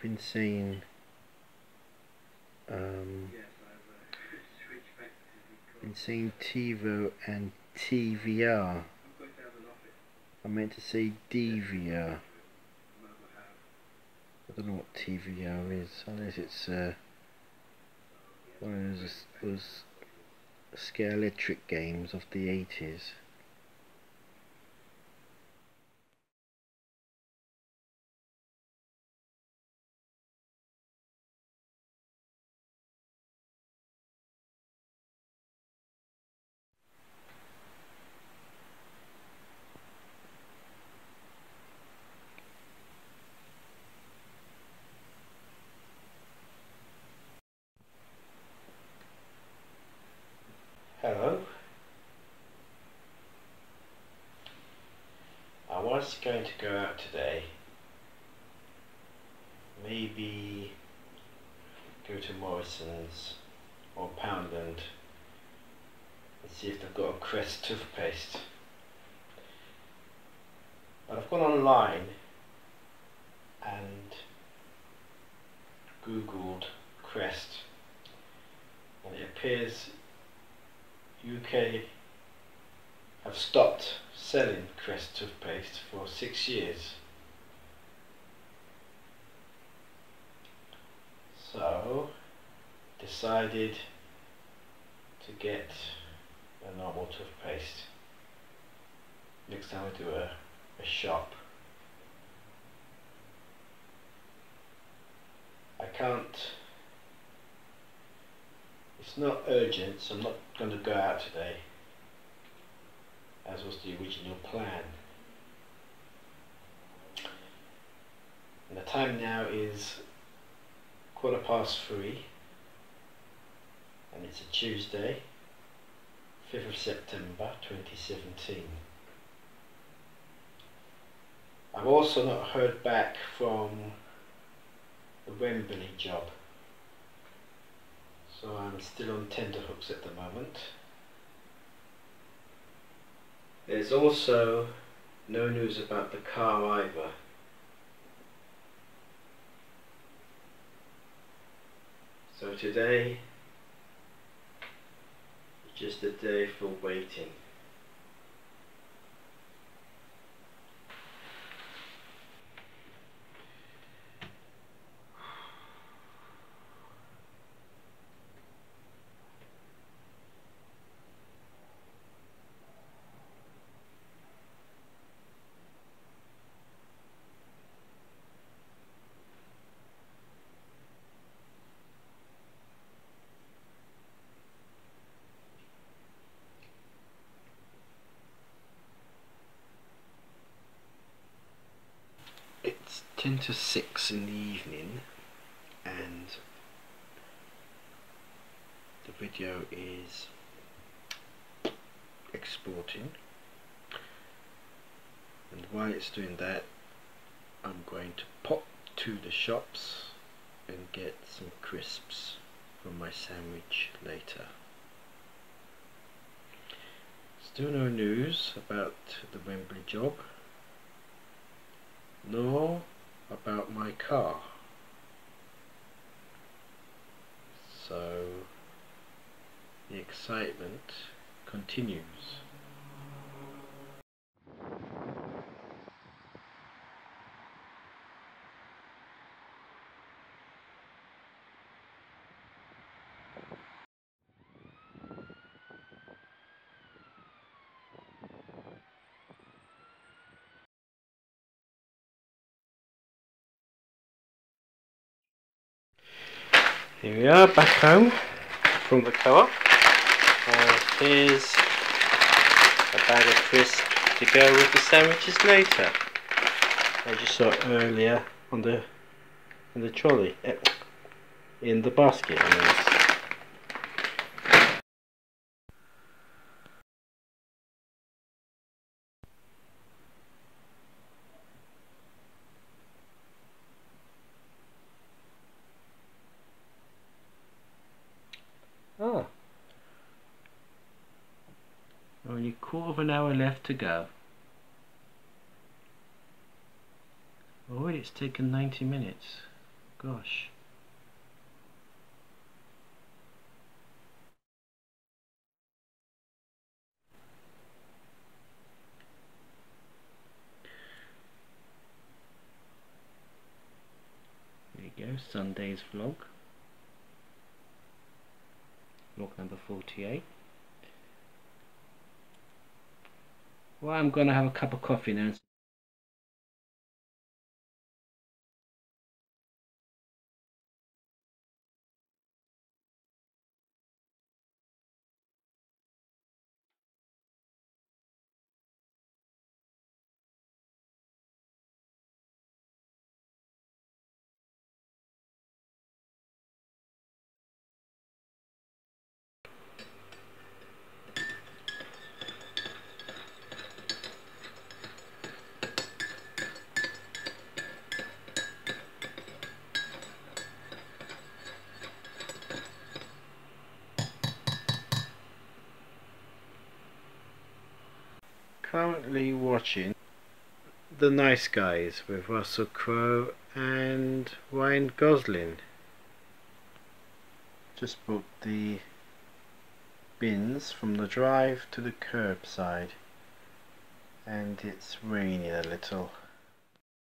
been seeing TiVo and TVR. I meant to say DVR. I don't know what TVR is, unless it's one of those Scalextric games of the 80s. Hello. I was going to go out today, maybe go to Morrison's or Poundland and see if they've got a Crest toothpaste. But I've gone online and Googled Crest, and it appears UK have stopped selling Crest toothpaste for 6 years. So decided to get a normal toothpaste next time I do a shop. I can't, it's not urgent, so I'm not going to go out today, as was the original plan. And the time now is 3:15, and it's a Tuesday, 5th of September 2017. I've also not heard back from the Wembley job, so I'm still on tenterhooks at the moment. There's also no news about the car either. So today is just a day for waiting. It's 10 to 6 in the evening, and the video is exporting, and while it's doing that, I'm going to pop to the shops and get some crisps for my sandwich later. Still no news about the Wembley job, nor about my car. So the excitement continues. Here we are, back home from the co-op. Here's a bag of crisps to go with the sandwiches later. I just saw it earlier on the trolley, in the basket. Oh, only a quarter of an hour left to go. Already it's taken 90 minutes. gosh. There you go, Sunday's vlog. Vlog number 48. Well, I'm going to have a cup of coffee now. Currently watching The Nice Guys with Russell Crowe and Ryan Gosling. Just brought the bins from the drive to the curbside and it's raining a little.